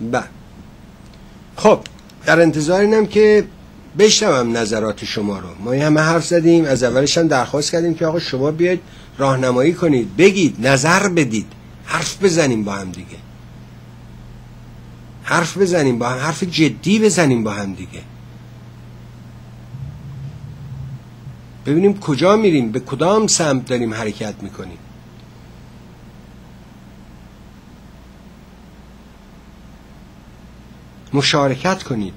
بله. خب در انتظار اینم که بشنوم نظرات شما رو. ما همه حرف زدیم، از اولش هم درخواست کردیم که آقا شما بیاید راهنمایی کنید، بگید، نظر بدید، حرف بزنیم با هم دیگه، حرف بزنیم با هم، حرف جدی بزنیم با هم دیگه، ببینیم کجا میریم، به کدام سمت داریم حرکت میکنیم. مشارکت کنید.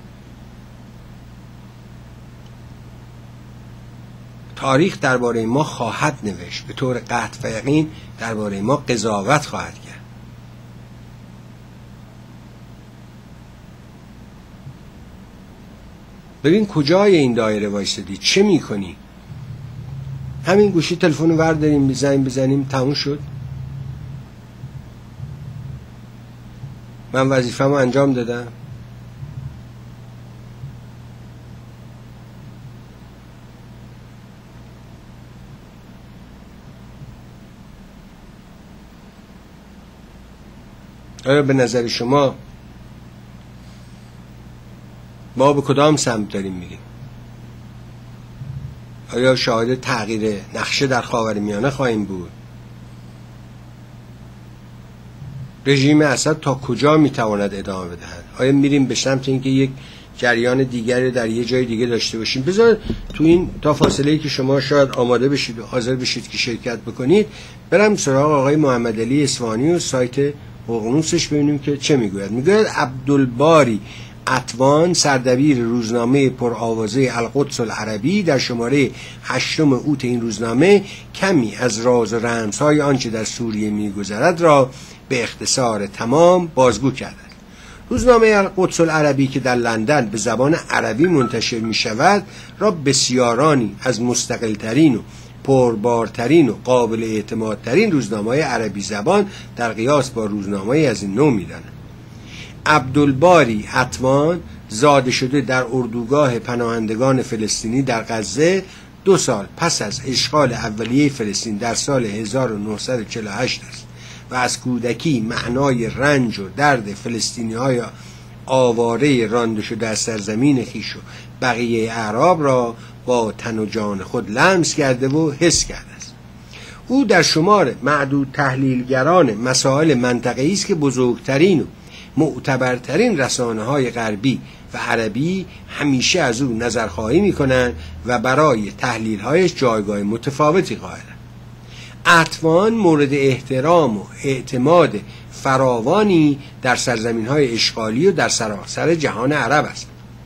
تاریخ درباره ما خواهد نوشت، به طور قطع و یقین درباره ما قضاوت خواهد کرد. ببین کجای این دایره وایسادی، چه میکنی؟ همین گوشی تلفن رو برداریم بزنیم تموم شد. من وظیفه‌مو انجام دادم. آیا به نظر شما ما به کدام سمت داریم میریم؟ آیا شاهد تغییر نقشه در خاورمیانه خواهیم بود؟ رژیم اسد تا کجا میتواند ادامه بدهد؟ آیا میریم به سمت اینکه یک جریان دیگری در یه جای دیگه داشته باشیم؟ بذار تو این تا فاصله‌ای که شما شاید آماده بشید و حاضر بشید که شرکت بکنید برم سراغ آقای محمد علی اصفهانی و سایت ققنوسش ببینیم که چه میگوید. میگوید عبدالباری عطوان سردبیر روزنامه پرآوازه القدس العربی در شماره 8 اوت این روزنامه کمی از راز و رمزهای آنچه در سوریه میگذرد را به اختصار تمام بازگو کرد. روزنامه القدس العربی که در لندن به زبان عربی منتشر می شود را بسیارانی از مستقلترین و پربارترین و قابل اعتمادترین روزنامه‌های عربی زبان در قیاس با روزنامه‌ای از این نوع می‌دانند. عبدالباری عطوان زاده شده در اردوگاه پناهندگان فلسطینی در غزه 2 سال پس از اشغال اولیه فلسطین در سال 1948 است و از کودکی معنای رنج و درد فلسطینی‌های آواره رانده شده از سرزمین خویش و بقیه اعراب را با تن و جان خود لمس کرده و حس کرده است. او در شمار معدود تحلیلگران مسائل منطقه‌ای است که بزرگترین و معتبرترین رسانه‌های غربی و عربی همیشه از او نظرخواهی می‌کنند و برای تحلیل‌هایش جایگاه متفاوتی قائلند. عطوان مورد احترام و اعتماد فراوانی در سرزمین‌های اشغالی و در سراسر جهان عرب است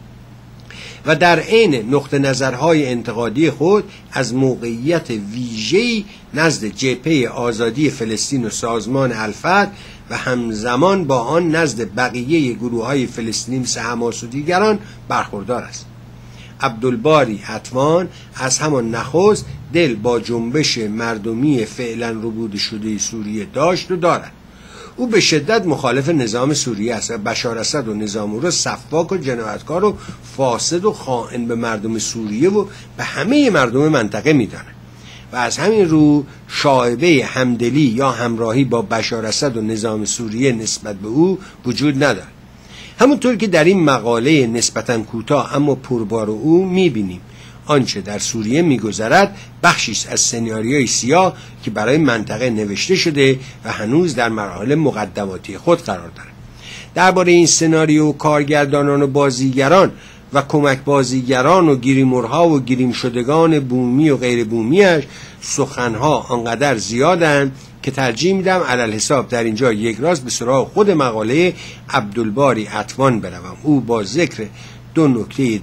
و در عین نقطه نظرهای انتقادی خود از موقعیت ویژه‌ای نزد جبهه آزادی فلسطین و سازمان الفتح و همزمان با آن نزد بقیه گروه‌های فلسطینی مثل حماس و دیگران برخوردار است. عبدالباری عطوان از همان نخست دل با جنبش مردمی فعلا ربود شده سوریه داشت و دارد. او به شدت مخالف نظام سوریه است و بشار اسد و نظام او را سفاک و جنایتکار و فاسد و خائن به مردم سوریه و به همه مردم منطقه می‌داند و از همین رو شایبه همدلی یا همراهی با بشار اسد و نظام سوریه نسبت به او وجود ندارد. همونطور که در این مقاله نسبتاً کوتاه اما پربار او می‌بینیم آنچه در سوریه می‌گذرد بخشی از سناریوی سیاه که برای منطقه نوشته شده و هنوز در مراحل مقدماتی خود قرار دارد. درباره این سناریو کارگردانان و بازیگران و کمک بازیگران و گریمورها و گریم شدگان بومی و غیر بومیش سخنها آنقدر زیادند که ترجیح میدم علل حساب در اینجا یک راست به سراغ خود مقاله عبدالباری عطوان بروم. او با ذکر دو نکته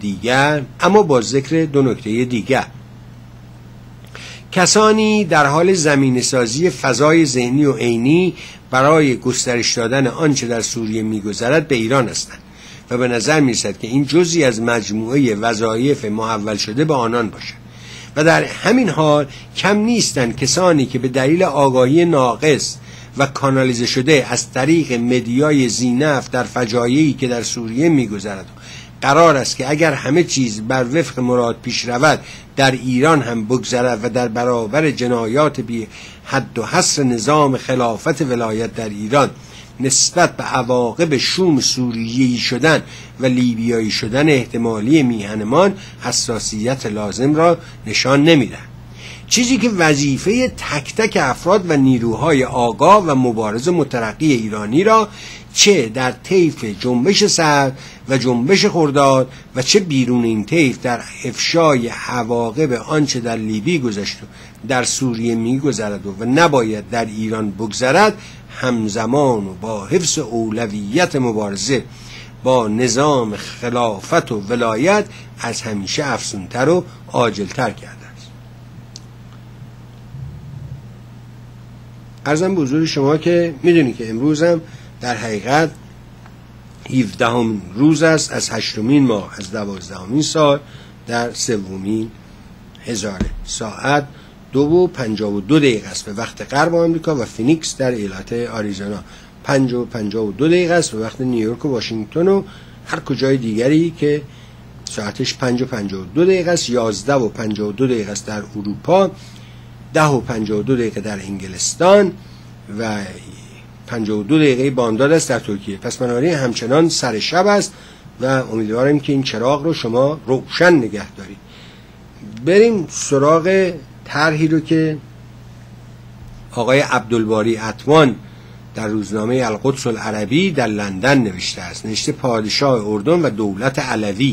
دیگر کسانی در حال زمینه سازی فضای ذهنی و عینی برای گسترش دادن آنچه در سوریه میگذرد به ایران هستند و به نظر میرسد که این جزئی از مجموعه وظایف محول شده به آنان باشد و در همین حال کم نیستند کسانی که به دلیل آگاهی ناقص و کانالیزه شده از طریق مدیای زینف در فجایعی که در سوریه میگذرد قرار است که اگر همه چیز بر وفق مراد پیش رود در ایران هم بگذرد و در برابر جنایات بی حد و حصر نظام خلافت ولایت در ایران نسبت به عواقب شوم سوریه‌ای شدن و لیبیایی شدن احتمالی میهنمان حساسیت لازم را نشان نمیدهند. چیزی که وظیفه تک تک افراد و نیروهای آگاه و مبارز مترقی ایرانی را چه در طیف جنبش سرد و جنبش خرداد و چه بیرون این طیف در افشای عواقب آنچه در لیبی گذشت و در سوریه می‌گذرد و نباید در ایران بگذرد همزمان و با حفظ اولویت مبارزه با نظام خلافت و ولایت از همیشه افزونتر و عاجلتر کرده است. عرضم به حضور شما که میدونی که امروز هم در حقیقت 17 روز است از 8مین ماه از 12مین سال در 3مین هزاره. ساعت 2:52 است به وقت غرب آمریکا و فینیکس در ایالت آریزونا. 5:52 است به وقت نیویورک و واشنگتن و هر کجای دیگری که ساعتش 5:52 است. 11:52 است در اروپا، 10:52 در انگلستان و 52 بامداد است در ترکیه. پس بنابراین همچنان سر شب است و امیدوارم که این چراغ رو شما روشن نگه دارید. بریم سراغ طرحی رو که آقای عبدالباری عطوان در روزنامه القدس العربی در لندن نوشته است. نوشته پادشاه اردن و دولت علوی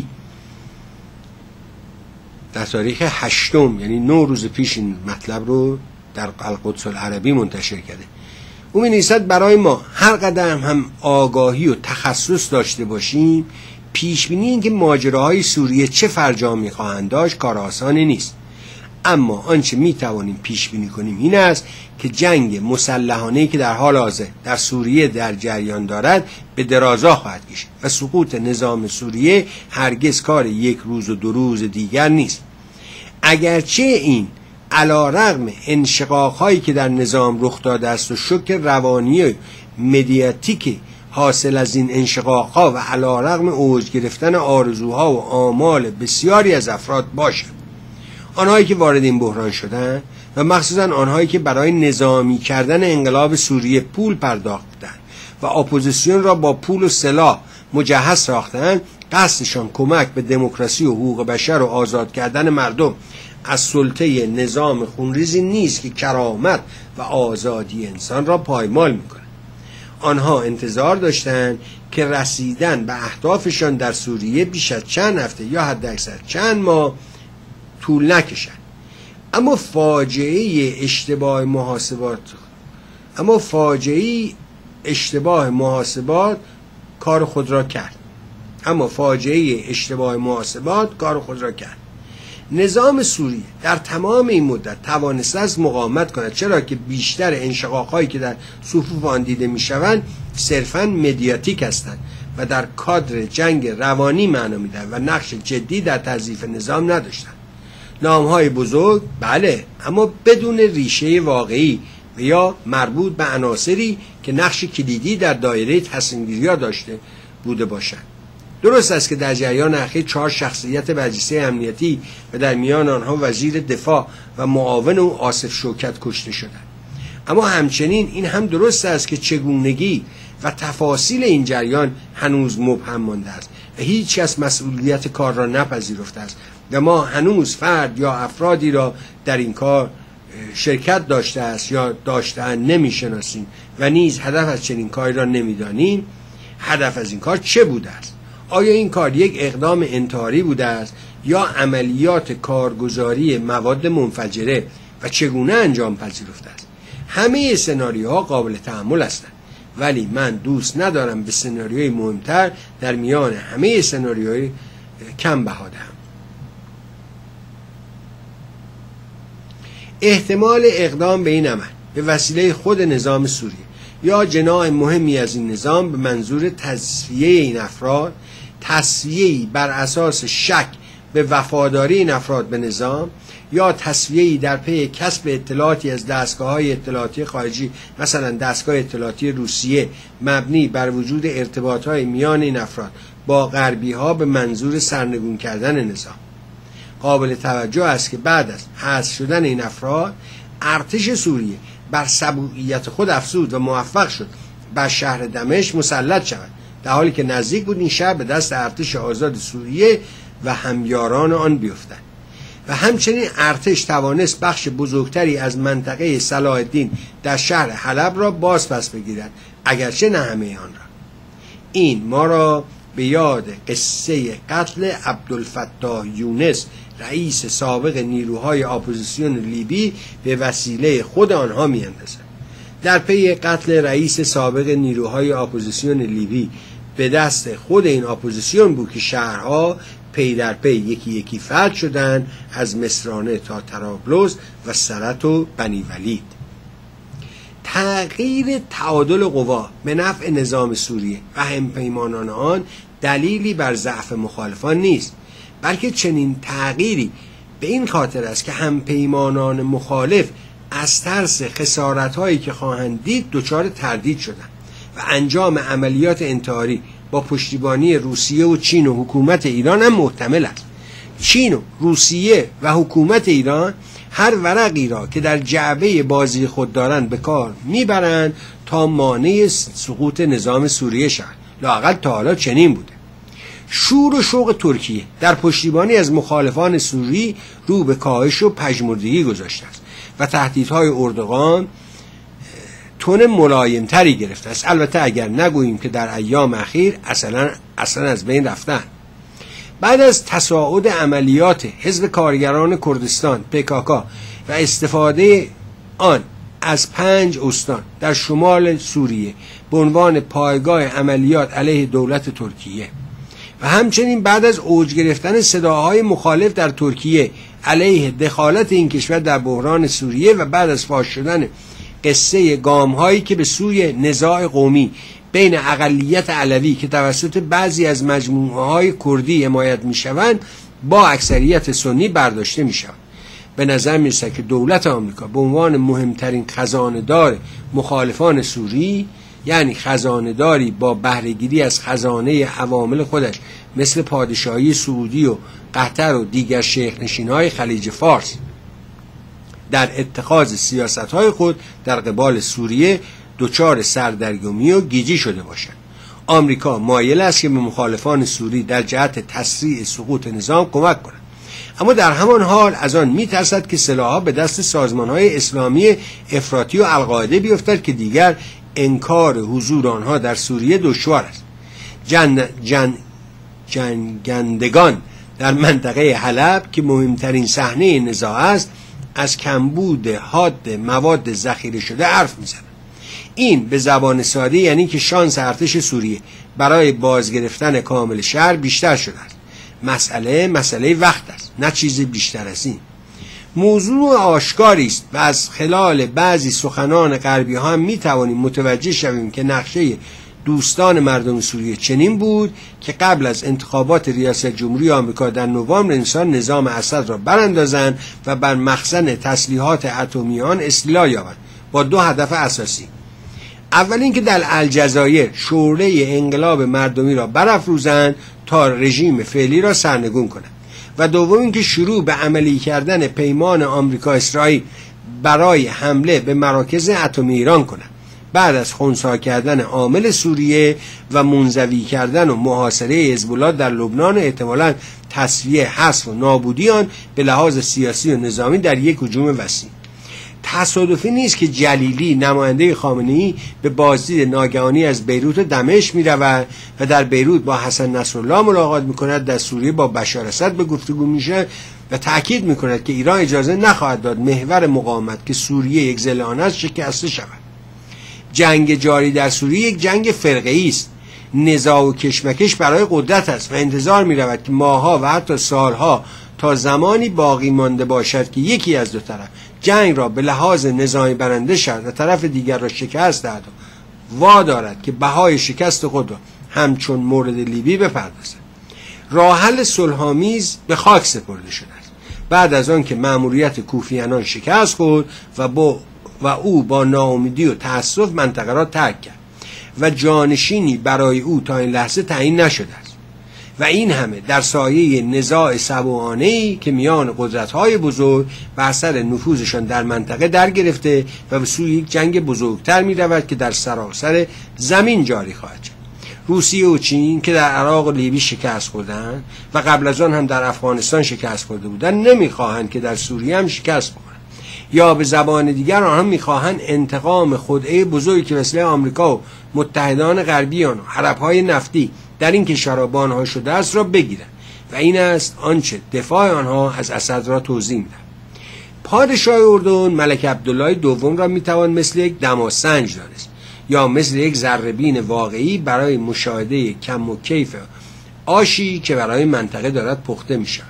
در تاریخ 8، یعنی 9 روز پیش این مطلب رو در القدس العربی منتشر کرده. او می‌نویسد برای ما هر قدر هم آگاهی و تخصص داشته باشیم، پیشبینی این که ماجراهای سوریه چه فرجامی خواهند داشت کار آسانی نیست. اما آنچه میتوانیم پیش بینی کنیم این است که جنگ مسلحانه‌ای که در حال حاضر در سوریه در جریان دارد به درازا خواهد کشید و سقوط نظام سوریه هرگز کار 1 روز و 2 روز دیگر نیست. اگرچه این علی‌رغم انشقاق‌هایی که در نظام رخ داده است و شوک روانی و مدیاتیک حاصل از این انشقاق‌ها و علی‌رغم اوج گرفتن آرزوها و آمال بسیاری از افراد باشد، آنهایی که وارد این بحران شدند و مخصوصا آنهایی که برای نظامی کردن انقلاب سوریه پول پرداختند و اپوزیسیون را با پول و سلاح مجهز ساختند، قصدشان کمک به دموکراسی و حقوق بشر و آزاد کردن مردم از سلطه نظام خونریزی نیست که کرامت و آزادی انسان را پایمال می‌کند. آنها انتظار داشتند که رسیدن به اهدافشان در سوریه بیش از چند هفته یا حداکثر چند ماه طول نکشد. اما فاجعه اشتباه محاسبات کار خود را کرد. نظام سوریه در تمام این مدت توانسته است مقاومت کند، چرا که بیشتر انشقاق‌هایی که در صفوف آن دیده می‌شوند صرفاً مدیاتیک هستند و در کادر جنگ روانی معنا می‌دهند و نقش جدی در تضعیف نظام نداشتند. نام‌های بزرگ بله، اما بدون ریشه واقعی و یا مربوط به عناصری که نقش کلیدی در دایره تصمیم‌گیری‌ها داشته بوده باشند. درست است که در جریان اخیر 4 شخصیت برجسته امنیتی و در میان آنها وزیر دفاع و معاون او آصف شوکت کشته شدند. اما همچنین این هم درست است که چگونگی و تفاصیل این جریان هنوز مبهم مانده است و هیچ کس مسئولیت کار را نپذیرفته است و ما هنوز فرد یا افرادی را در این کار شرکت داشته است یا داشته‌اند نمی‌شناسیم و نیز هدف از چنین کاری را نمی‌دانیم. هدف از این کار چه بوده است؟ آیا این کار یک اقدام انتحاری بوده است یا عملیات کارگزاری مواد منفجره و چگونه انجام پذیرفته است؟ همه سناریوها قابل تحمل هستند، ولی من دوست ندارم به سناریوی مهمتر در میان همه سناریوهای کم بها دهم. احتمال اقدام به این عمل به وسیله خود نظام سوریه یا جناح مهمی از این نظام به منظور تصفیه این افراد، تصفیه‌ای بر اساس شک به وفاداری این افراد به نظام یا تصفیه‌ای در پی کسب اطلاعاتی از دستگاه‌های اطلاعاتی خارجی، مثلا دستگاه اطلاعاتی روسیه، مبنی بر وجود ارتباط‌های میان این افراد با غربی‌ها به منظور سرنگون کردن نظام. قابل توجه است که بعد از حذف شدن این افراد ارتش سوریه بر سبوعیت خود افزود و موفق شد بر شهر دمشق مسلط شود، در حالی که نزدیک بود این شهر به دست ارتش آزاد سوریه و همیاران آن بیفتد. و همچنین ارتش توانست بخش بزرگتری از منطقه صلاح الدین در شهر حلب را باز پس بگیرد، اگرچه نه همه آن را. این ما را به یاد قصه قتل عبدالفتاح یونس، رئیس سابق نیروهای اپوزیسیون لیبی، به وسیله خود آنها می‌اندازد. در پی قتل رئیس سابق نیروهای اپوزیسیون لیبی به دست خود این اپوزیسیون بود که شهرها پی در پی یکی یکی فتح شدند، از مصرانه تا طرابلس و سرت و بنی ولید. تغییر تعادل قوا به نفع نظام سوریه و همپیمانان آن دلیلی بر ضعف مخالفان نیست، بلکه چنین تغییری به این خاطر است که همپیمانان مخالف از ترس خسارت‌هایی که خواهند دید دچار تردید شدند و انجام عملیات انتحاری با پشتیبانی روسیه و چین و حکومت ایران هم محتمل است. چین و روسیه و حکومت ایران هر ورقی را که در جعبه بازی خود دارند به کار میبرند تا مانع سقوط نظام سوریه شود. لااقل تا حالا چنین بوده. شور و شوق ترکیه در پشتیبانی از مخالفان سوری رو به کاهش و پژمردگی گذاشته است و تهدیدهای اردوغان تون ملایمتری گرفته است، البته اگر نگوییم که در ایام اخیر اصلا از بین رفتن. بعد از تصاعد عملیات حزب کارگران کردستان PKK و استفاده آن از 5 استان در شمال سوریه به عنوان پایگاه عملیات علیه دولت ترکیه و همچنین بعد از اوج گرفتن صداهای مخالف در ترکیه علیه دخالت این کشور در بحران سوریه و بعد از فاش شدن قصه گام‌هایی که به سوی نزاع قومی بین اقلیت علوی که توسط بعضی از مجموعه‌های کردی حمایت می‌شوند با اکثریت سنی برداشته می‌شود، به نظر می‌رسد که دولت آمریکا به عنوان مهمترین خزانه‌دار مخالفان سوری، یعنی خزانه‌داری با بهره‌گیری از خزانه عوامل خودش مثل پادشاهی سعودی و قطر و دیگر شیخ‌نشین‌های خلیج فارس، در اتخاذ سیاست‌های خود در قبال سوریه دچار سردرگمی و گیجی شده باشد. آمریکا مایل است که به مخالفان سوری در جهت تسریع سقوط نظام کمک کند، اما در همان حال از آن می‌ترسد که سلاح‌ها به دست سازمان‌های اسلامی افراطی و القاعده بیفتد که دیگر انکار حضور آنها در سوریه دشوار است. جنگندگان در منطقه حلب که مهمترین صحنه نزاع است، از کمبود حاد مواد ذخیره شده حرف می‌زنند. این به زبان ساده یعنی که شانس ارتش سوریه برای بازگرفتن کامل شهر بیشتر شده است. مسئله وقت است، نه چیز بیشتر از این. موضوع آشکاری است و از خلال بعضی سخنان غربی ها هم میتوانیم متوجه شویم که نقشه دوستان مردم سوریه چنین بود که قبل از انتخابات ریاست جمهوری آمریکا در نوامبر امسال نظام اسد را براندازند و بر مخزن تسلیحات اتمی آن استیلا یابند با 2 هدف اساسی. اول اینکه در الجزایر شعله انقلاب مردمی را برافروزند تا رژیم فعلی را سرنگون کنند و دوم اینکه شروع به عملی کردن پیمان آمریکا اسرائیل برای حمله به مراکز اتمی ایران کنند بعد از خنثی کردن عامل سوریه و منزوی کردن و محاصره حزب الله در لبنان و احتمالاً تصفیه، حذف و نابودی آن به لحاظ سیاسی و نظامی در یک هجوم وسیع. تصادفی نیست که جلیلی نماینده خامنه‌ای به بازدید ناگهانی از بیروت و دمشق می‌رود و در بیروت با حسن نصرالله ملاقات می‌کند، در سوریه با بشار اسد به گفتگو میشه و تأکید می‌کند که ایران اجازه نخواهد داد محور مقاومت که سوریه یک ضلع آن است شکسته شود. جنگ جاری در سوریه یک جنگ فرقه‌ای است. نزاع و کشمکش برای قدرت است و انتظار می‌رود که ماه‌ها و حتی سال‌ها تا زمانی باقی مانده باشد که یکی از دو طرف جنگ را به لحاظ نظامی برنده شود و طرف دیگر را شکست دهد و وادارد که بهای شکست خود را همچون مورد لیبی بپردازد. راه حل صلح‌آمیز به خاک سپرده شده است بعد از آن که مأموریت کوفیانان شکست خورد و او با ناامیدی و تأسف منطقه را ترک کرد و جانشینی برای او تا این لحظه تعیین نشده است. و این همه در سایه نزاع سبوانه‌ای که میان قدرت‌های بزرگ و اثر نفوذشان در منطقه در گرفته و به سوی یک جنگ بزرگتر می‌رود که در سراسر زمین جاری خواهد شد. روسیه و چین که در عراق و لیبی شکست خوردند و قبل از آن هم در افغانستان شکست خورده بودند، نمی‌خواهند که در سوریه هم شکست بخورند. یا به زبان دیگر آنها می‌خواهند انتقام خدعه بزرگی که مثل آمریکا و متحدان غربی آن و حلب‌های نفتی در این کشورها با آنها شده است را بگیرند و این است آنچه دفاع آنها از اسد را توضیح می‌دهد. پادشاه اردن ملک عبدالله دوم را می‌توان مثل یک دماسنج دانست یا مثل یک ذره‌بین واقعی برای مشاهده کم و کیف آشی که برای منطقه دارد پخته می‌شود.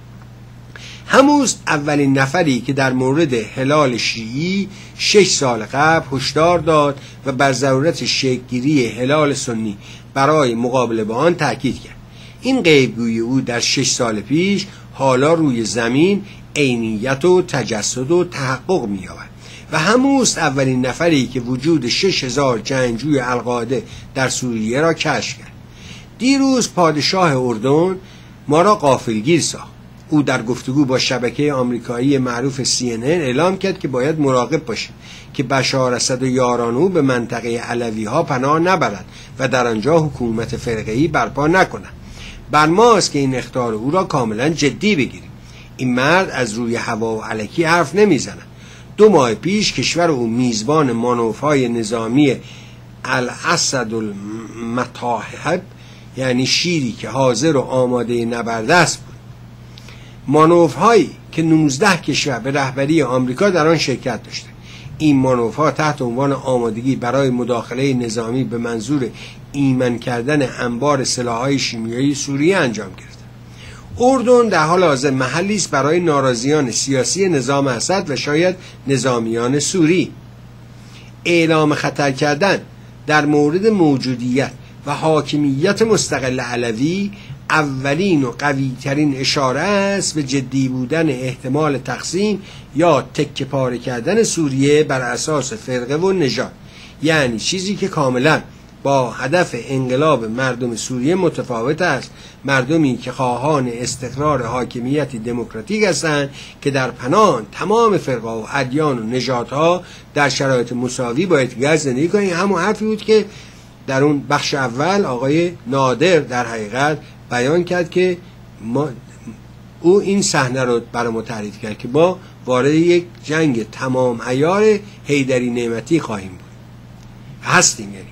هموز اولین نفری که در مورد هلال شیعی 6 سال قبل هشدار داد و بر ضرورت شکل‌گیری هلال سنی برای مقابله با آن تاکید کرد. این غیبگویی او در 6 سال پیش حالا روی زمین عینیت و تجسد و تحقق می‌یابد و هموز اولین نفری که وجود 6000 جنگجوی القاعده در سوریه را کشف کرد. دیروز پادشاه اردن ما را غافلگیر ساخت. او در گفتگو با شبکه آمریکایی معروف CNN اعلام کرد که باید مراقب باشیم که بشار اسد و یاران او به منطقه علوی ها پناه نبرند و در آنجا حکومت فرقه‌ای برپا نکنند. بر ماست که این اخطار او را کاملا جدی بگیریم. این مرد از روی هوا و الکی حرف نمیزند. 2 ماه پیش کشور او میزبان مانورهای نظامی الاسد المتاحب، یعنی شیری که حاضر و آماده نبرد است بود. مانورهایی که 19 کشور به رهبری آمریکا در آن شرکت داشته. این مانورها تحت عنوان آمادگی برای مداخله نظامی به منظور ایمن کردن انبار سلاح‌های شیمیایی سوریه انجام گرفت. اردن در حال حاضر محلی است برای ناراضیان سیاسی نظام اسد و شاید نظامیان سوری. اعلام خطر کردن در مورد موجودیت و حاکمیت مستقل علوی اولین و قوی‌ترین اشاره است به جدی بودن احتمال تقسیم یا تکه پاره کردن سوریه بر اساس فرقه و نژاد، یعنی چیزی که کاملا با هدف انقلاب مردم سوریه متفاوت است. مردمی که خواهان استقرار حاکمیتی دموکراتیک هستند که در پناه تمام فرقه و ادیان و نژادها در شرایط مساوی با یکدیگر زندگی کنند. همون حرفی بود که در اون بخش اول آقای نادر در حقیقت بیان کرد که او این صحنه رو برای ما تعریف کرد که ما وارد یک جنگ تمام عیار حیدری نعمتی خواهیم بود، هستیم. یعنی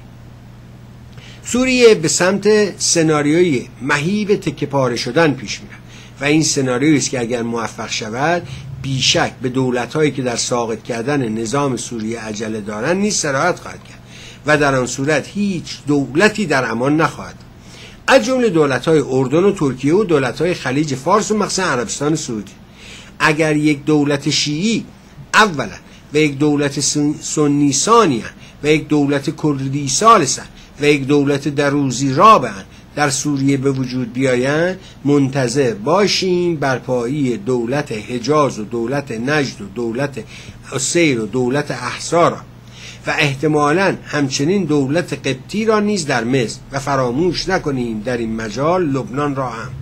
سوریه به سمت سناریوی مهیب تکه پاره شدن پیش میره و این سناریویی است که اگر موفق شود بیشک به دولت‌هایی که در ساقط کردن نظام سوریه عجله دارند نیز سرایت خواهد کرد و در آن صورت هیچ دولتی در امان نخواهد، از جمله دولت‌های اردن و ترکیه و دولت‌های خلیج فارس و مخصوصا عربستان سعودی. اگر یک دولت شیعی اولا و یک دولت سنی ثانیا و یک دولت کردی ثالثا و یک دولت دروزی رابعا در سوریه به وجود بیایند، منتظر باشیم برپایی دولت حجاز و دولت نجد و دولت عسیر و دولت احسا را و احتمالاً همچنین دولت قبطی را نیز در مصر و فراموش نکنیم در این مجال لبنان را هم.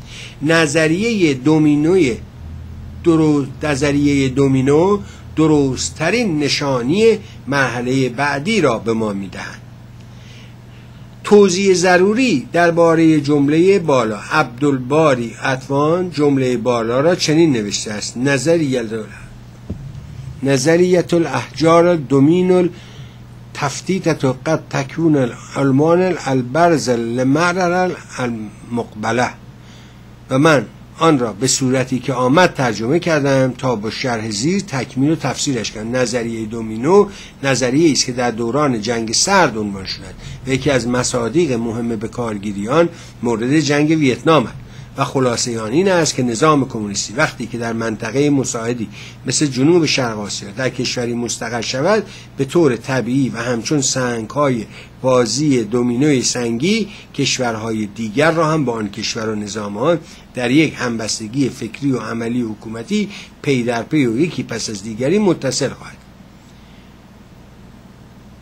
نظریه دومینو درستترین نشانی مرحله بعدی را به ما میدهند. توضیح ضروری درباره جمله بالا. عبدالباری عطوان جمله بالا را چنین نوشته است: نظریت الاحجار دومینو تفتیتت قد تکون الالمان البرز لمعرر المقبله. و من آن را به صورتی که آمد ترجمه کردم تا با شرح زیر تکمیل و تفسیرش کنم. نظریه دومینو نظریه است که در دوران جنگ سرد عنوان شد و یکی از مصادیق مهم به کارگیری آن مورد جنگ ویتنام است و خلاصه آن این است که نظام کمونیستی وقتی که در منطقه مساعدی مثل جنوب شرق آسیا در کشوری مستقر شود، به طور طبیعی و همچون سنگ‌های بازی دومینوی سنگی کشورهای دیگر را هم با آن کشور و نظام‌ها در یک همبستگی فکری و عملی و حکومتی پی در پی و یکی پس از دیگری متصل خواهد.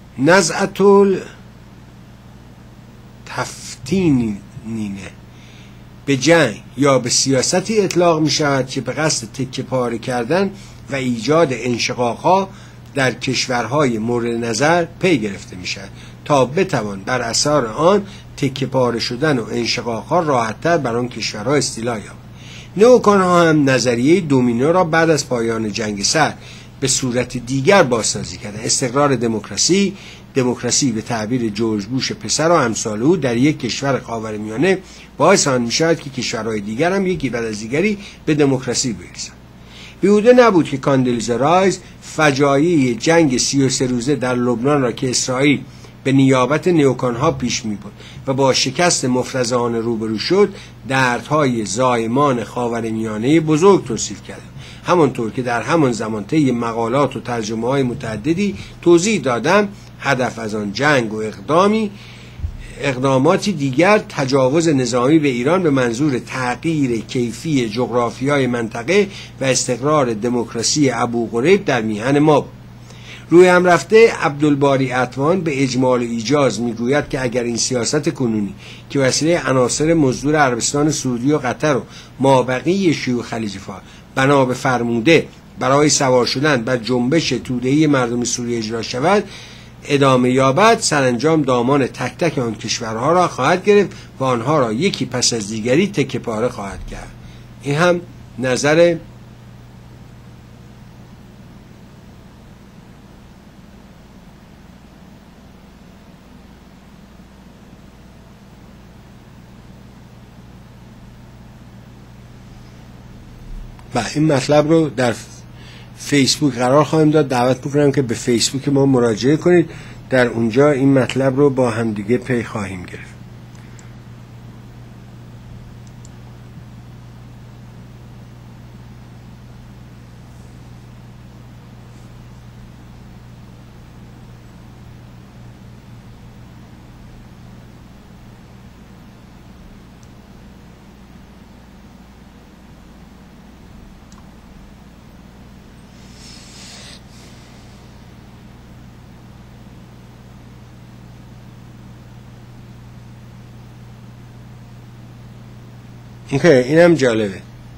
نزعة التفتینینه به جنگ یا به سیاستی اطلاق می شود که به قصد تکه پاره کردن و ایجاد انشقاق‌ها در کشورهای مورد نظر پی گرفته می شود تا بتوان بر اثر آن تکه پاره شدن و انشقاق‌ها راحت‌تر بر آن کشورها استیلا یابد. نئوکون‌ها هم نظریه دومینو را بعد از پایان جنگ سرد به صورت دیگر بازسازی کردند. استقرار دموکراسی به تعبیر جورج بوش پسر و امثال او در یک کشور خاورمیانه باعث آن می‌شود که کشورهای دیگر هم یکی بعد از دیگری به دموکراسی برسند. بیهوده نبود که کاندلیزا رایس فجایع جنگ 33 روزه در لبنان را که اسرائیل به نیابت نئوکون‌ها پیش می‌برد و با شکست مفرزانه روبرو شد، دردهای زایمان خاورمیانه بزرگ توصیف کرد. همانطور که در همان زمان طی مقالات و ترجمه‌های متعددی توضیح دادم، هدف از آن جنگ و اقداماتی دیگر تجاوز نظامی به ایران به منظور تغییر کیفی جغرافیای منطقه و استقرار دموکراسی ابوغریب در میهن ما بود. روی هم رفته عبدالباری عطوان به اجمال و ایجاز میگوید که اگر این سیاست کنونی که وسیله عناصر مزدور عربستان سعودی و قطر و مابقی شیوع خلیج فارس بنا به فرموده برای سوار شدن بر جنبش توده‌ای مردم سوریه اجرا شود ادامه یابد، سرانجام دامان تک تک آن کشورها را خواهد گرفت و آنها را یکی پس از دیگری تکه پاره خواهد کرد. این هم نظر و این مطلب رو در فیسبوک قرار خواهیم داد. دعوت میکنم که به فیسبوک ما مراجعه کنید، در اونجا این مطلب رو با همدیگه پی خواهیم گرفت. اینم جالبه.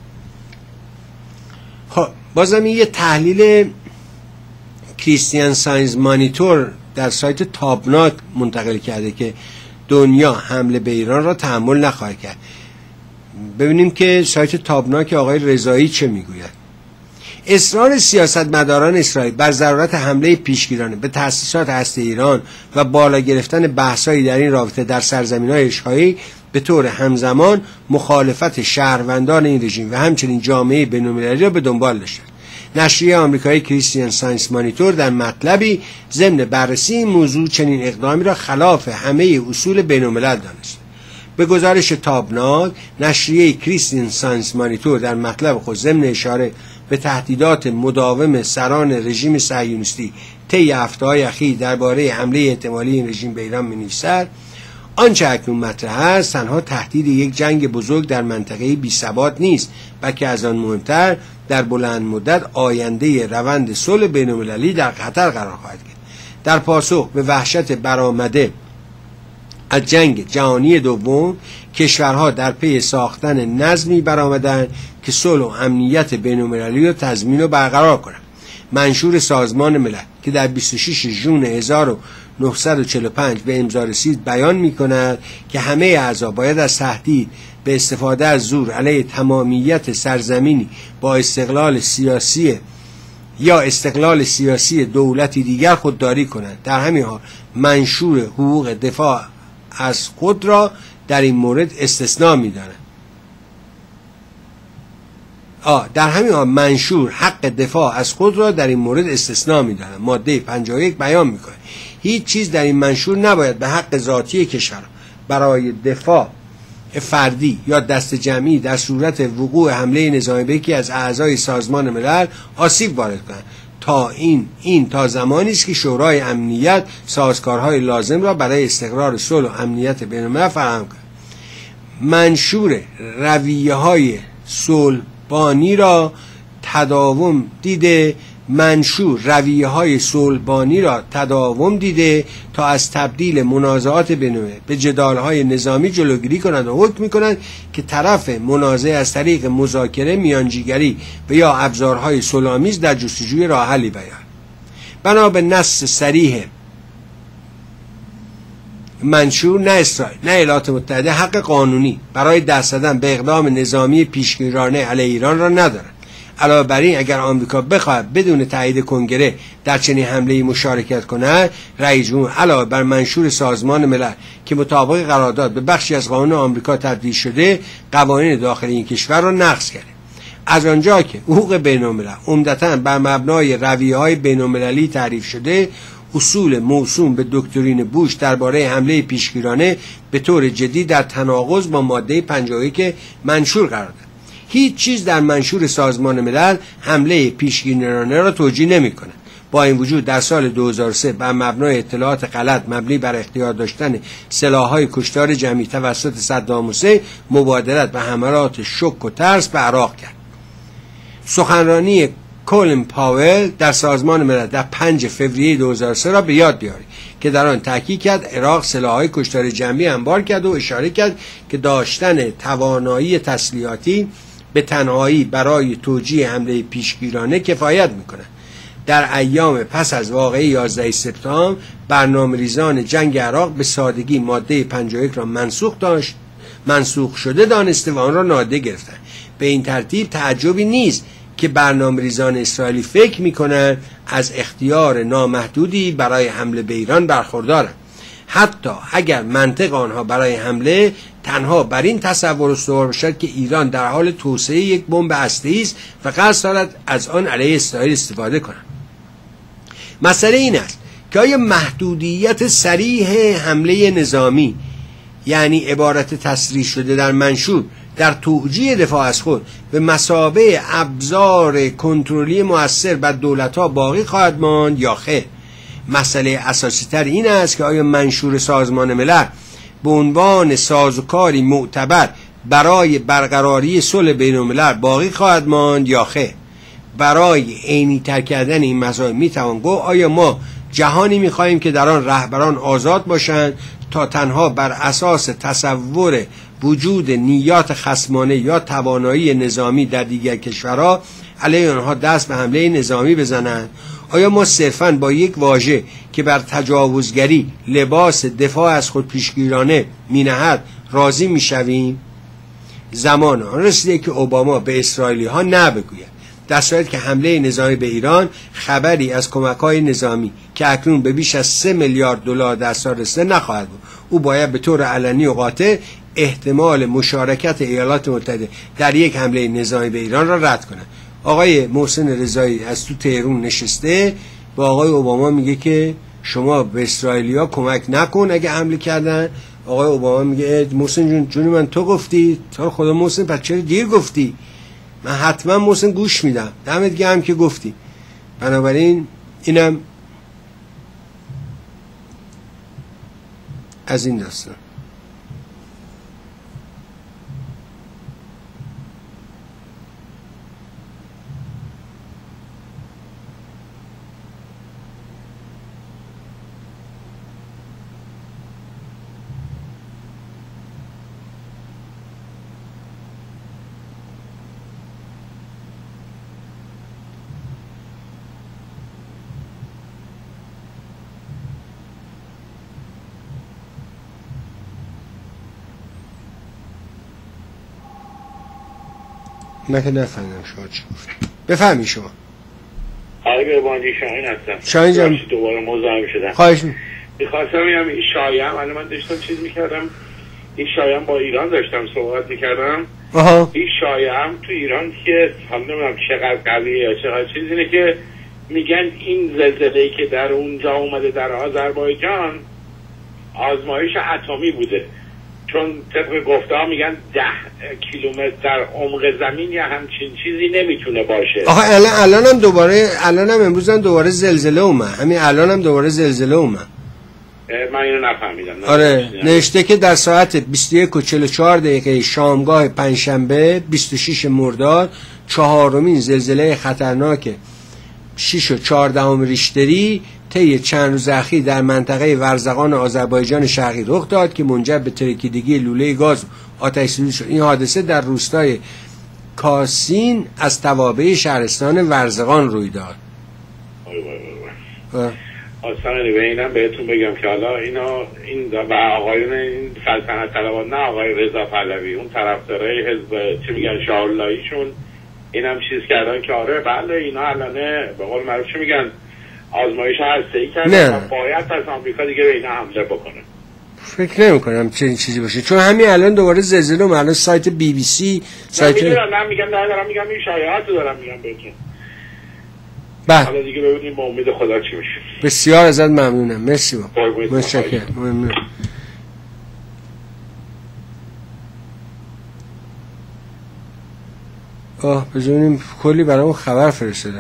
خب بازم یه تحلیل کریستیان ساینز مانیتور در سایت تابناک منتقل کرده که دنیا حمله به ایران را تحمل نخواهد کرد. ببینیم که سایت تابناک آقای رضایی چه میگوید. اصرار سیاستمداران اسرائیل بر ضرورت حمله پیشگیرانه به تأسیسات هسته ایران و بالا گرفتن بحث‌هایی در این رابطه در سرزمین‌های اشغالی به طور همزمان مخالفت شهروندان این رژیم و همچنین جامعه بین‌المللی را به دنبال داشت. نشریه آمریکایی کریستیان ساینس مانیتور در مطلبی ضمن بررسی این موضوع چنین اقدامی را خلاف همه اصول بین‌الملل دانست. به گزارش تابناک، نشریه کریستیان ساینس مانیتور در مطلب خود ضمن اشاره به تهدیدات مداوم سران رژیم صهیونیستی طی هفته‌های اخیر درباره حمله احتمالی این رژیم به ایران می‌نویسد: آنچه اکنون مطرح است تنها تهدید یک جنگ بزرگ در منطقه بی‌ثبات نیست، بلکه از آن مهمتر در بلند مدت آینده روند صلح بین‌المللی در خطر قرار خواهد گرفت. در پاسخ به وحشت برآمده از جنگ جهانی دوم، کشورها در پی ساختن نظمی برآمدند که صلح و امنیت بین‌المللی را تضمین و برقرار کنند. منشور سازمان ملل که در 26 ژوئن 1945 به امضا رسید بیان می‌کند که همه اعضا باید از تهدید به استفاده از زور علیه تمامیت سرزمینی با استقلال سیاسی دولتی دیگر خودداری کنند. در همین حال منشور حقوق دفاع از خود را در این مورد استثناء می‌داند. در همین حال منشور حق دفاع از خود را در این مورد استثناء می‌داند. ماده 51 بیان می‌کند هیچ چیز در این منشور نباید به حق ذاتی کشور برای دفاع فردی یا دست جمعی در صورت وقوع حمله نظامی به یکی از اعضای سازمان ملل آسیب وارد کنند. تا زمانی است که شورای امنیت سازوکارهای لازم را برای استقرار صلح و امنیت بین‌الملل فراهم کند. منشور رویه‌های صلح‌بانی را تداوم دیده منشور رویه‌های صلح‌بانی را تداوم دیده تا از تبدیل منازعات بین‌المللی به جدال‌های نظامی جلوگیری کنند و حکم می‌کنند که طرف منازعه از طریق مذاکره، میانجیگری و یا ابزارهای صلح‌آمیز در جستجوی راه حلی بیاید. بنا به نص صریح منشور، نه اسرائیل نه ایالات متحده حق قانونی برای دست زدن به اقدام نظامی پیشگیرانه علیه ایران را ندارد. علاوه بر این اگر آمریکا بخواهد بدون تایید کنگره در چنین حمله‌ای مشارکت کند، رئیس جمهور علاوه بر منشور سازمان ملل که مطابق قرارداد به بخشی از قانون آمریکا تبدیل شده، قوانین داخل این کشور را نقض کرده. از آنجا که حقوق بین‌الملل عمدتاً بر مبنای رویه‌های بین‌المللی تعریف شده، اصول موسوم به دکترین بوش درباره حمله پیشگیرانه به طور جدی در تناقض با ماده 51 منشور قرار دارد. هیچ چیز در منشور سازمان ملل حمله پیشگیرانه را توجیه نمی‌کند. با این وجود در سال 2003 بر مبنای اطلاعات غلط مبنی بر اختیار داشتن سلاح‌های کشتار جمعی توسط صدام حسین مبادرت به حملات شوک و ترس به عراق کرد. سخنرانی کولین پاول در سازمان ملل در 5 فوریه 2003 را به یاد بیارید که در آن تاکید کرد عراق سلاح‌های کشتار جمعی انبار کرد و اشاره کرد که داشتن توانایی تسلیحاتی به تنهایی برای توجیه حمله پیشگیرانه کفایت می‌کند. در ایام پس از واقعه 11 سپتامبر برنامه‌ریزان جنگ عراق به سادگی ماده 51 را منسوخ شده دانسته و آن را نادیده گرفتند. به این ترتیب تعجبی نیست که برنامه‌ریزان اسرائیلی فکر می‌کنند از اختیار نامحدودی برای حمله به ایران برخوردارند، حتی اگر منطق آنها برای حمله تنها بر این تصور استوار باشد که ایران در حال توسعه یک بمب هسته‌ای است و قصد دارد از آن علیه اسرائیل استفاده کند. مسئله این است که آیا محدودیت صریح حمله نظامی، یعنی عبارت تصریح شده در منشور، در توجیه دفاع از خود به مثابه ابزار کنترلی مؤثر بر دولت‌ها باقی خواهد ماند یا خیر؟ مسئله اساسی تر این است که آیا منشور سازمان ملل به عنوان سازوکاری معتبر برای برقراری صلح بین‌الملل باقی خواهد ماند یا خیر؟ برای عینی تر کردن این مسائل میتوان گفت آیا ما جهانی می‌خواهیم که در آن رهبران آزاد باشند تا تنها بر اساس تصور وجود نیات خصمانه یا توانایی نظامی در دیگر کشورها علیه آنها دست به حمله نظامی بزنند؟ آیا ما صرفاً با یک واژه که بر تجاوزگری لباس دفاع از خود پیشگیرانه می‌نهد راضی می‌شویم؟ زمان آن رسیده که اوباما به اسرائیلی ها نبگوید در صورتی که حمله نظامی به ایران خبری از کمک‌های نظامی که اکنون به بیش از 3 میلیارد دلار در سال رسیده نخواهد بود. او باید به طور علنی و قاطع احتمال مشارکت ایالات متحده در یک حمله نظامی به ایران را رد کند. آقای محسن رضایی از تو تهران نشسته با آقای اوباما میگه که شما به اسرائیلیا کمک نکن اگه حمله کردن. آقای اوباما میگه محسن جون من تو گفتی، تو خدا محسن پس چرا دیر گفتی؟ من حتما محسن گوش میدم، دمت گرم که گفتی. بنابراین اینم از این داستان. من که نفهمیدم شما چی گفت. بفهمی شما. آقای قربانی شاهین هستم. شاهین جان دوباره مزاحم شدم. خواهش می‌خواستم بگم این شایعه الان من داشتم چیز می‌کردم، این شایعه با ایران داشتم صحبت می‌کردم. این شایعه هم تو ایران که نمی‌دونم چقدر قویه یا چقدر چیز اینه که میگن این زلزله‌ای که در اونجا اومده در آذربایجان آزمایش اتمی بوده، چون طبق گفته‌ها میگن 10 کیلومتر در عمق زمین یا همچین چیزی نمیتونه باشه. آخه الانم امروز هم دوباره زلزله اومد. همین الانم دوباره زلزله اومد. من اینو نفهمیدم. آره نوشته که در ساعت 21:44 شامگاه پنجشنبه 26 مرداد 4مین زلزله خطرناک 6.4 ریشتری طی چند روز اخیر در منطقه ورزقان آذربایجان شرقی رخ داد که منجر به ترکیدگی لوله گاز و آتش‌سوزی شد. این حادثه در روستای کاسین از توابع شهرستان ورزقان روی داد. اصلا به اینم بهتون بگم که حالا این و آقایون این سلطنت طلبان، نه آقای رضا پهلوی، اون طرفدارای حزب چی میگن شاه‌اللهیشون، اینم چیز کردن که آره بله اینا الانه به قول معروف چی میگن آزمایش هسته‌ای کردن و باید از آمریکا دیگه به اینا حمله بکنه. فکر نمی‌کنم چنین چیزی باشه، چون همین الان دوباره زلزله الان سایت BBC سایت میگم این شایعات دارم میگم بهتون. بله حالا دیگه ببینیم با امید خدا چی میشه. بسیار ازت ممنونم. مرسی. متشکرم. ممنون. بذاریم کلی برامون خبر فرستاده.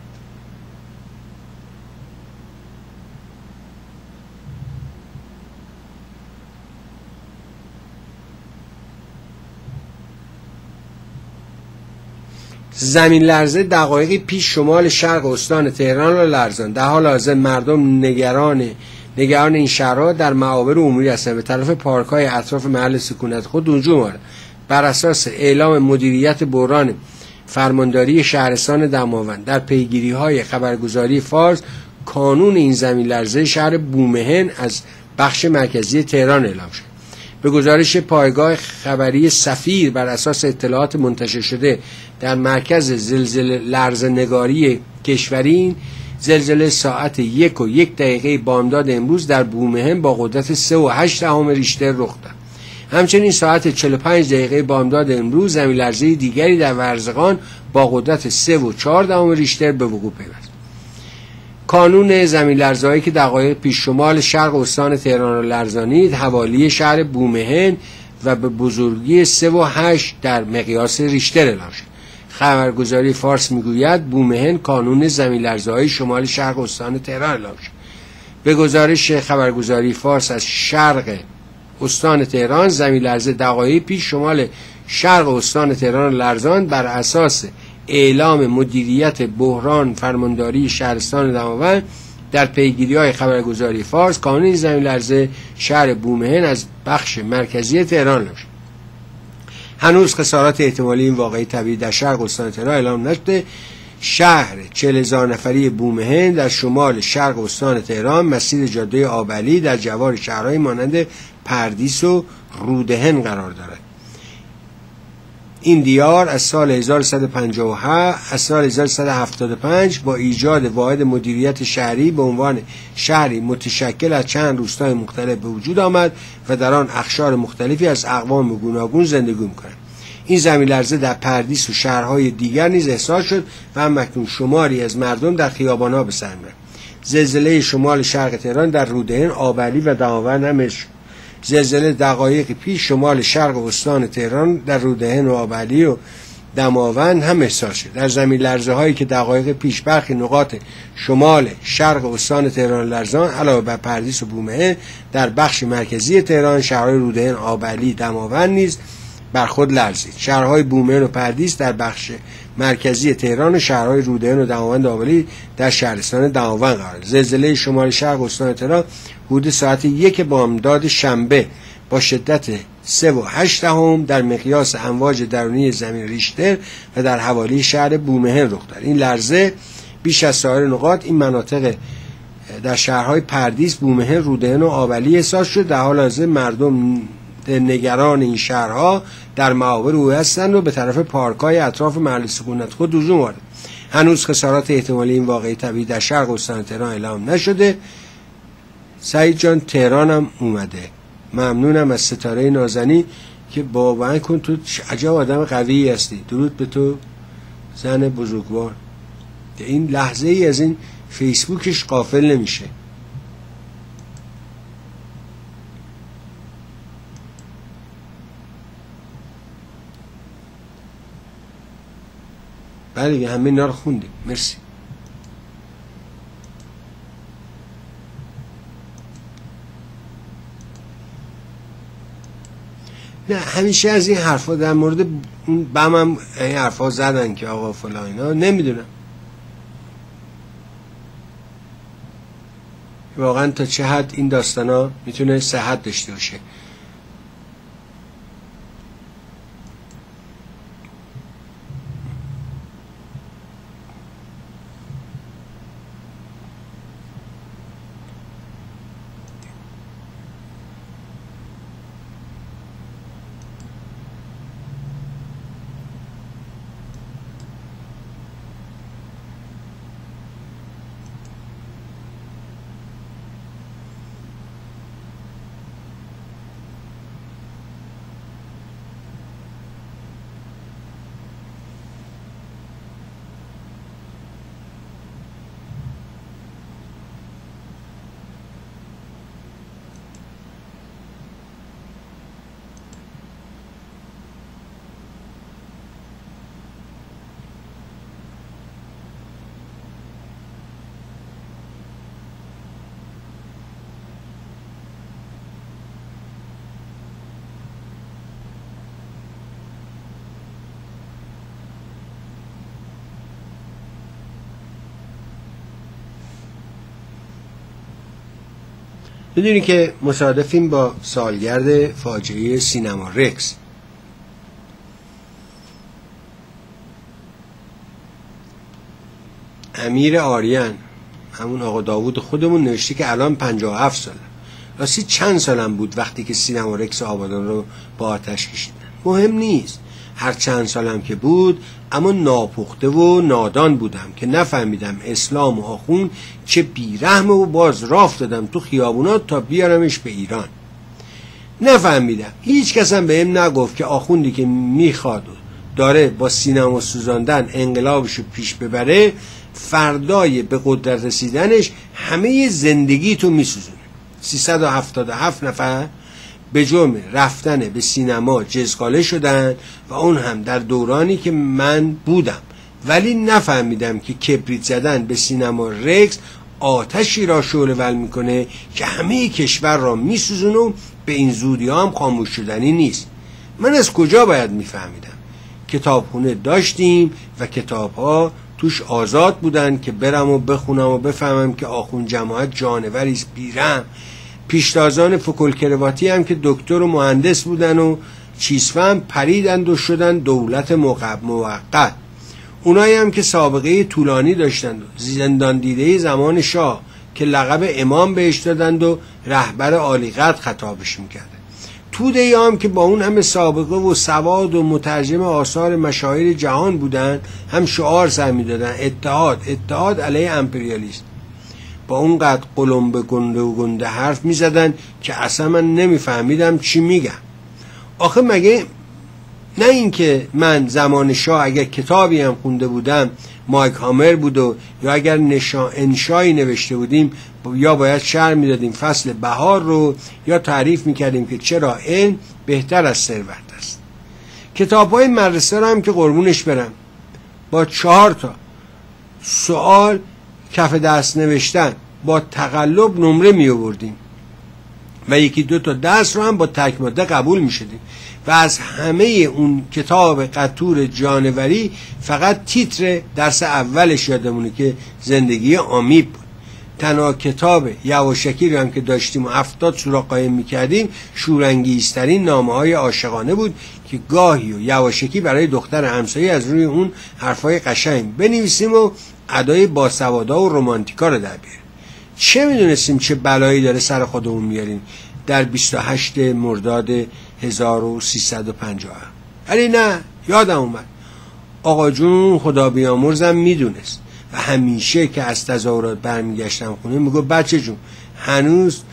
زمین لرزه دقایقی پیش شمال شرق استان تهران را لرزاند. در حال حاضر مردم نگران این شهرها در معابر عمومی هستند. به طرف پارک‌های اطراف محل سکونت خود هجوم آورد. بر اساس اعلام مدیریت بحران فرمانداری شهرستان دماوند در پیگیری‌های خبرگزاری فارس، کانون این زمین لرزه شهر بومهن از بخش مرکزی تهران اعلام شد. به گزارش پایگاه خبری سفیر بر اساس اطلاعات منتشر شده در مرکز زلزله لرزه‌نگاری کشورین، زلزله ساعت 1:01 بامداد امروز در بومهن با قدرت 3.8 ریشتر رخ داد. همچنین ساعت 45 بامداد امروز زمین لرزه دیگری در ورزقان با قدرت 3.4 ریشتر به وقوع پیوست. کانون زمین لرزه‌ای که دقایق پیش شمال شرق استان تهران را لرزانید حوالی شهر بومهن و به بزرگی 3.8 در مقیاس ریشتر اعلام شد. خبرگزاری فارس میگوید بومهن کانون زمین لرزه‌ای شمال شرق استان تهران اعلام شد. به گزارش خبرگزاری فارس از شرق استان تهران، زمین لرزه دقایق پیش شمال شرق استان تهران لرزاند. بر اساس اعلام مدیریت بحران فرمانداری شهرستان دماوند در پیگیری‌های خبرگزاری فارس، کانون زمین لرزه شهر بومهن از بخش مرکزی تهران شد. هنوز خسارات احتمالی این واقعه طبیعی در شرق استان تهران اعلام نشده. شهر 40,000 نفری بومهن در شمال شرق استان تهران مسیر جاده آبعلی در جوار شهرهای مانند پردیس و رودهن قرار دارد. این دیار از سال 1175 با ایجاد واحد مدیریت شهری به عنوان شهری متشکل از چند روستای مختلف به وجود آمد و در آن اقشار مختلفی از اقوام گوناگون زندگی می‌کنند. این زمین لرزه در پردیس و شهرهای دیگر نیز احساس شد و همکنون شماری از مردم در خیابان‌ها به سر می‌برند. زلزله شمال شرق تهران در رودهن، آبعلی و دماوند هم زلزله دقایقی پیش شمال شرق استان تهران در رودهن و آبعلی و دماوند هم احساس شد. در زمین لرزه هایی که دقایق پیش برخی نقاط شمال شرق استان تهران لرزان علاوه بر پردیس و بومهن در بخش مرکزی تهران، شهرهای رودهن، آبعلی، دماوند نیز بر خود لرزید. شهرهای بومهن و پردیس در بخش مرکزی تهران و شهرهای رودهن و دماوند آبعلی در شهرستان دماوند قرار دارد. زلزله شمال شرق استان تهران حدود ساعت 1 بامداد شنبه با شدت 3.8 در مقیاس امواج درونی زمین ریشتر و در حوالی شهر بومهن رخ داد. این لرزه بیش از سایر نقاط این مناطق در شهرهای پردیس، بومهن، رودهن و آبعلی احساس شد. در حال حاضر مردم نگران این شهرها در معابر او هستند و به طرف پارک‌های اطراف محل سکونت خود هجوم آورد. هنوز خسارات احتمالی این واقعه طبیعی در شرق استان تهران اعلام نشده. سعید جان تهران هم اومده. ممنونم از ستاره نازنی که باور کن تو عجب آدم قوی هستی. درود به تو زن بزرگوار. این لحظه ای از این فیسبوکش غافل نمیشه. بله همه اینا رو خوندیم. مرسی. نه همیشه از این حرفا در مورد اون بم هم این حرفا زدن که آقا فلان اینا نمیدونم. واقعا تا چه حد این داستانا میتونه صحت داشته باشه. میدونی که مصادفیم با سالگرد فاجعه سینما رکس. امیر آریان، همون آقا داوود خودمون، نوشته که الان 57 ساله. راستی چند سالم بود وقتی که سینما رکس آبادان رو با آتش کشیدن؟ مهم نیست هر چند سالم که بود، اما ناپخته و نادان بودم که نفهمیدم اسلام و آخون چه بیرحمه و باز راه افتادم تو خیابونات تا بیارمش به ایران. نفهمیدم، هیچ کسم بهم نگفت که آخوندی که میخواد داره با سینما سوزاندن انقلابشو پیش ببره، فردای به قدرت رسیدنش همه زندگی تو میسوزونه. 377 نفر به جرم رفتن به سینما جزقاله شدن و اون هم در دورانی که من بودم، ولی نفهمیدم که کبریت زدن به سینما رکس آتشی را شعله ول میکنه که همه کشور را میسوزونه و به این زودی ها هم خاموش شدنی نیست. من از کجا باید میفهمیدم؟ کتابخونه داشتیم و کتاب ها توش آزاد بودن که برم و بخونم و بفهمم که آخوند جماعت جانوریست بیرحم. پیشتازان فکلکرواتی هم که دکتر و مهندس بودن و چیزفهم پریدند و شدن دولت موقت. اونایی هم که سابقه طولانی داشتند و زندان دیده زمان شاه که لقب امام بهش دادند و رهبر عالیقدر خطابش میکرد. توده هم که با اون همه سابقه و سواد و مترجم آثار مشاهیر جهان بودن، هم شعار سر میدادن اتحاد علیه امپریالیسم. با اونقدر قلم به گنده و گنده حرف میزدن که اصلا من نمیفهمیدم چی میگن. آخه مگه نه اینکه من زمان شاه اگر کتابی هم خونده بودم مایک هامر بود و یا اگر انشایی نوشته بودیم یا باید شرح میدادیم فصل بهار رو، یا تعریف میکردیم که چرا علم بهتر از ثروت است. کتاب‌های مدرسه رو هم که قربونش برم با 4 تا سوال کف دست نوشتن با تقلب نمره می آوردیم و 1-2 تا درس رو هم با تک ماده قبول می شدیم و از همه اون کتاب قطور جانوری فقط تیتر درس اولش یادمونه که زندگی آمیب بود. تنها کتاب یواشکی رو هم که داشتیم و 70 سوراخ قایم می کردیم شورانگیزترین نامه های عاشقانه بود که گاهی و یواشکی برای دختر همسایه از روی اون حرفای قشنگ بنویسیم و ادای باسوادا و رومانتیکا رو در بیاریم. چه میدونستیم چه بلایی داره سر خودمون میاریم در 28 مرداد 1350. ولی نه، یادم اومد آقا جون خدا بیامرزم میدونست و همیشه که از تظاهرات برمیگشتم خونه میگو بچه جون هنوز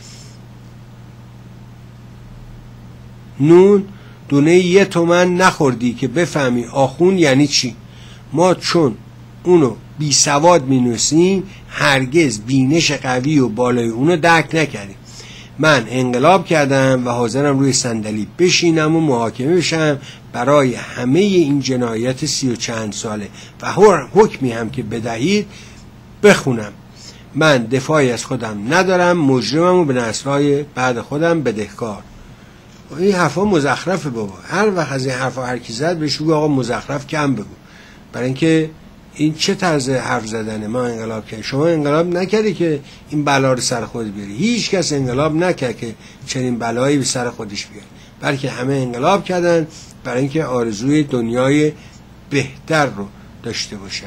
نون دونه 1 تومن نخوردی که بفهمی آخون یعنی چی. ما چون اونو بی سواد می نویسیم هرگز بینش قوی و بالای اونو درک نکردیم. من انقلاب کردم و حاضرم روی صندلی بشینم و محاکمه بشم برای همه این جنایت 30 و چند ساله و حکمی هم که بدهید بخونم. من دفاعی از خودم ندارم، مجرمم و به نسل‌های بعد خودم بدهکار. این حرفا مزخرفه بابا. هر وقت از این حرفا هر کی زد بهش بگو آقا مزخرف کم بگو، برای اینکه این چه طرز حرف زدنه؟ ما انقلاب کردیم. شما انقلاب نکردی که این بلا رو سر خود بیاری. هیچ کس انقلاب نکرد که چنین بلایی به سر خودش بیاره، بلکه همه انقلاب کردن برای اینکه آرزوی دنیای بهتر رو داشته باشن.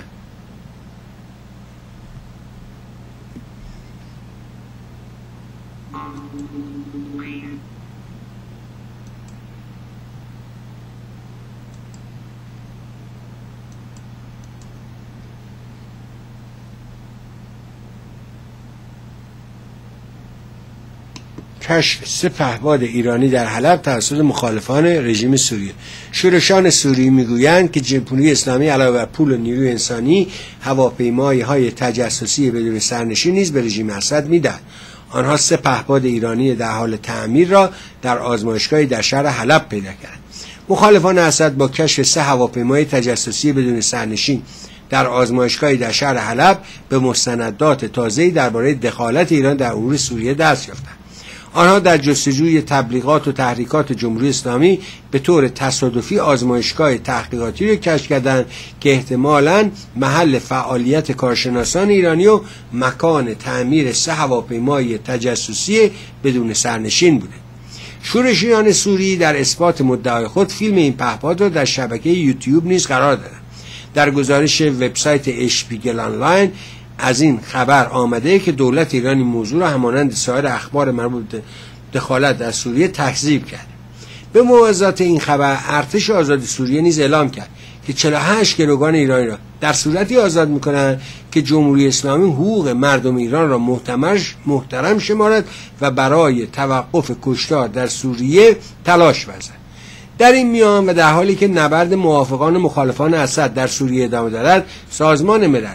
کشف 3 پهپاد ایرانی در حلب توسط مخالفان رژیم سوریه. شورشان سوریه میگویند که جمهوری اسلامی علاوه بر پول و نیروی انسانی، هواپیمای‌های تجسسی بدون سرنشین نیز به رژیم اسد میدهد. آنها 3 پهپاد ایرانی در حال تعمیر را در آزمایشگاهی در شهر حلب پیدا کردند. مخالفان اسد با کشف 3 هواپیمای تجسسی بدون سرنشین در آزمایشگاهی در شهر حلب به مستندات تازه‌ای درباره دخالت ایران در امور سوریه دست یافتند. آنها در جستجوی تبلیغات و تحریکات جمهوری اسلامی به طور تصادفی آزمایشگاه تحقیقاتی را کشف کردند که احتمالاً محل فعالیت کارشناسان ایرانی و مکان تعمیر 3 هواپیمای تجسسی بدون سرنشین بوده. شورشیان سوری در اثبات مدعای خود فیلم این پهپاد را در شبکه یوتیوب نیز قرار دادند. در گزارش وبسایت اشپیگل آنلاین از این خبر آمده که دولت ایران این موضوع را همانند سایر اخبار مربوط به دخالت در سوریه تکذیب کرد. به موازات این خبر ارتش آزادی سوریه نیز اعلام کرد که 48 گروگان ایرانی را در صورتی آزاد می‌کنند که جمهوری اسلامی حقوق مردم ایران را محترم شمارد و برای توقف کشتار در سوریه تلاش ورزد. در این میان و در حالی که نبرد موافقان و مخالفان اسد در سوریه ادامه دارد، سازمان ملل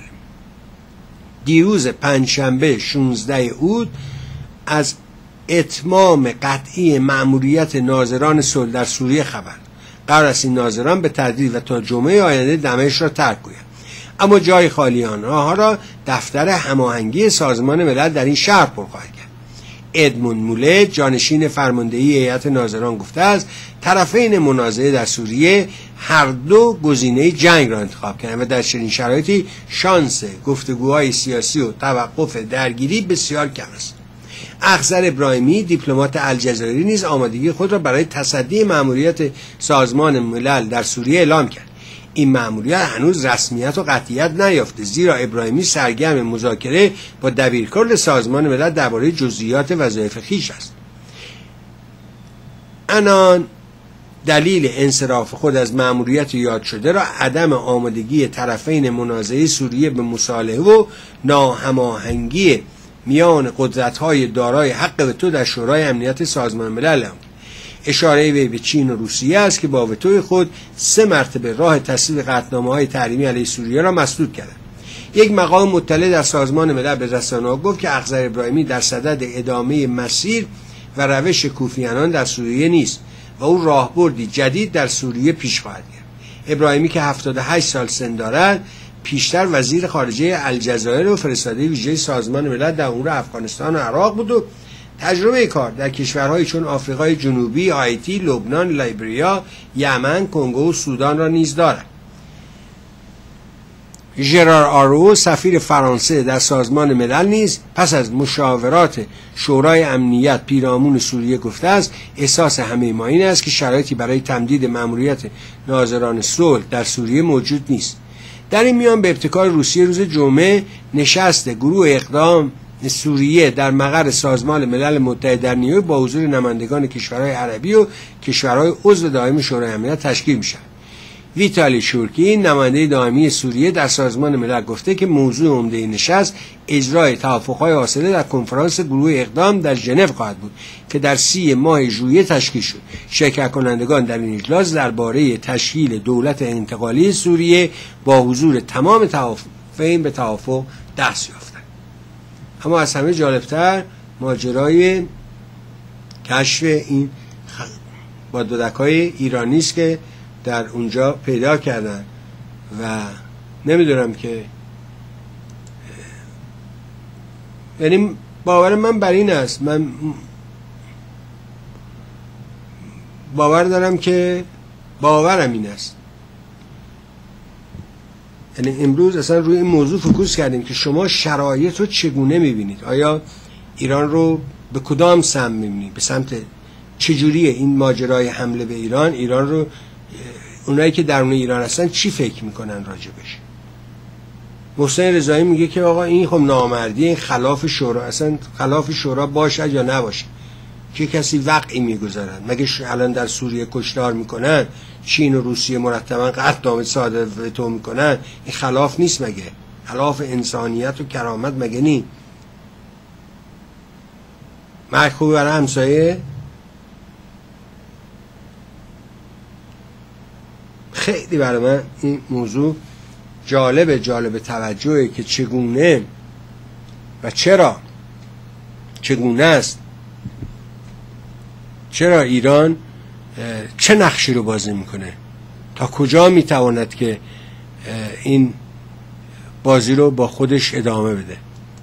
دیروز پنجشنبه 16 اوت از اتمام قطعی مأموریت ناظران صلح در سوریه خبر. قرار است این ناظران به تدریج و تا جمعه آینده دمشق را ترک کنند، اما جای خالی آنها را دفتر هماهنگی سازمان ملل در این شهر پر خواهد کرد. ادموند موله، جانشین فرماندهی هیئت ناظران، گفته است طرفین منازعه در سوریه هر دو گزینه جنگ را انتخاب کردند و در چنین شرایطی شانس گفتگوهای سیاسی و توقف درگیری بسیار کم است. اخضر ابراهیمی، دیپلمات الجزایری، نیز آمادگی خود را برای تصدی مأموریت سازمان ملل در سوریه اعلام کرد. این مأموریت هنوز رسمیت و قطعیت نیافته، زیرا ابراهیمی سرگرم مذاکره با دبیرکل سازمان ملل درباره جزئیات وظایف خویش است. آنان دلیل انصراف خود از مأموریت یاد شده را عدم آمادگی طرفین منازعه سوریه به مصالحه و ناهماهنگی میان قدرت‌های دارای حق وتو در شورای امنیت سازمان ملل هم. اشاره وی به چین و روسیه است که با وتوی خود 3 مرتبه راه تصویب قطعنامه‌های تحریمی علیه سوریه را مسدود کردند. یک مقام مطلع در سازمان ملل به رسانه‌ها گفت که اخضر ابراهیمی در صدد ادامه مسیر و روش کوفیانان در سوریه نیست و او راهبردی جدید در سوریه پیش خواهد گرفت. ابراهیمی که 78 سال سن دارد، پیشتر وزیر خارجه الجزایر و فرستاده ویژه سازمان ملل در امور افغانستان و عراق بود و تجربه کار در کشورهایی چون آفریقای جنوبی، هایتی، لبنان، لیبریا، یمن، کنگو و سودان را نیز دارد. ژرار آرو، سفیر فرانسه در سازمان ملل، نیز پس از مشاورات شورای امنیت پیرامون سوریه گفته است احساس همه ما این است که شرایطی برای تمدید مأموریت ناظران صلح در سوریه موجود نیست. در این میان به ابتکار روسیه روز جمعه نشست گروه اقدام سوریه در مقر سازمان ملل متحد در نیویورک با حضور نمایندگان کشورهای عربی و کشورهای عضو دائم شورای امنیت تشکیل می‌شود. ویتالی شورکی، نماینده دائمی سوریه در سازمان ملل، گفته که موضوع عمده نشست اجرای توافق‌های حاصله در کنفرانس گروه اقدام در ژنو خواهد بود که در 30 ماه ژوئیه تشکیل شد. شرکت کنندگان در این اجلاس درباره تشکیل دولت انتقالی سوریه با حضور تمام طرفین به توافق دست یافتند. اما از همه جالبتر ماجرای کشف این بادبادک‌های ایرانی است که در اونجا پیدا کردن و نمیدونم که، یعنی باور من بر این است، من باور دارم که باورم این است، یعنی امروز اصلا روی این موضوع فوکوس کردیم که شما شرایط رو چگونه میبینید. آیا ایران رو به کدام سمت میبینید؟ به سمت چجوریه این ماجرای حمله به ایران رو اونایی که درون ایران هستن چی فکر میکنن راجبش؟ محسن رضایی میگه که آقا این خب نامردی، این خلاف شورا، اصلا خلاف شورا باشد یا نباشه که کسی وقعی میگذارن. مگه الان در سوریه کشتار میکنن، چین و روسیه مرتبا قطعنامه صادر وتو میکنن، این خلاف نیست مگه؟ خلاف انسانیت و کرامت مگه نی؟ مرگ خوبی برای همسایه؟ خیلی برای من این موضوع جالب توجهه که چگونه و چگونه است، چرا ایران چه نقشی رو بازی میکنه، تا کجا میتواند که این بازی رو با خودش ادامه بده.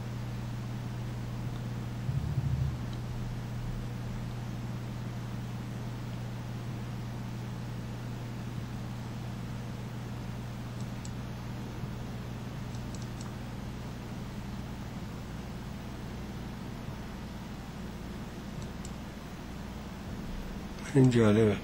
این جالبه.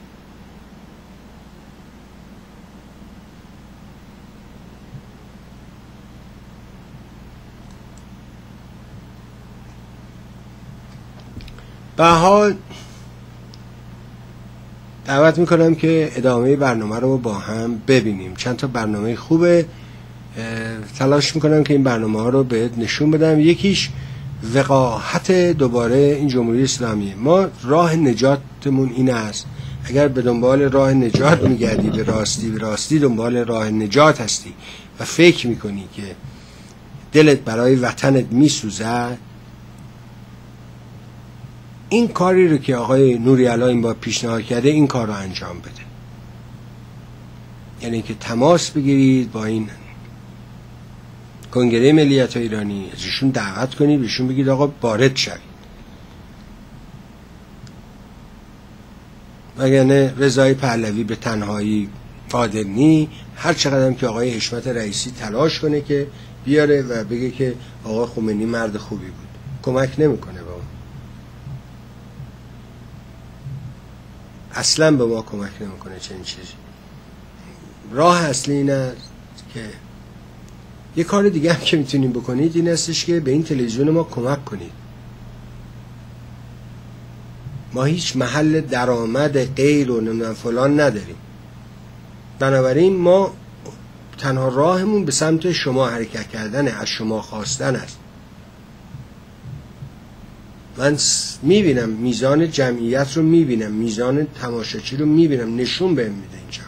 به حال دعوت میکنم که ادامه برنامه رو با هم ببینیم. چند تا برنامه خوبه، تلاش میکنم که این برنامه ها رو بهت نشون بدم. یکیش وقاحت دوباره این جمهوری اسلامی. ما راه نجاتمون این است. اگر به دنبال راه نجات میگردی، به راستی دنبال راه نجات هستی و فکر میکنی که دلت برای وطنت میسوزه، این کاری رو که آقای نوری‌علا این بار پیشنهاد کرده، این کار رو انجام بده. یعنی که تماس بگیرید با این کنگره ملیت ایرانی، ازشون دعوت کنید، بهشون بگید آقا وارد شوید. وگرنه رضای پهلوی به تنهایی قادر نی. هر چقدر که آقای حشمت رئیسی تلاش کنه که بیاره و بگه که آقا خمینی مرد خوبی بود، کمک نمیکنه به ما. اصلا به ما کمک نمیکنه چنین چیزی. راه اصلی این است که یه کار دیگه هم که میتونیم بکنید این استش که به این تلویزیون ما کمک کنید. ما هیچ محل درآمد غیر و نمیدونم فلان نداریم، بنابراین ما تنها راهمون به سمت شما حرکت کردن، از شما خواستن است. من میبینم میزان جمعیت رو، میبینم میزان تماشاچی رو، میبینم نشون بهم میده اینجا.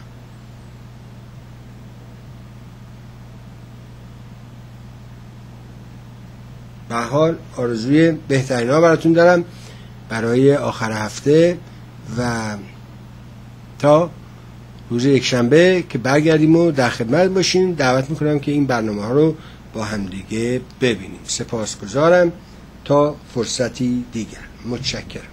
به حال آرزوی بهترینا براتون دارم برای آخر هفته و تا روز یکشنبه که برگردیم و در خدمت باشیم. دعوت میکنم که این برنامه ها رو با همدیگه ببینیم. سپاسگزارم تا فرصتی دیگر. متشکرم.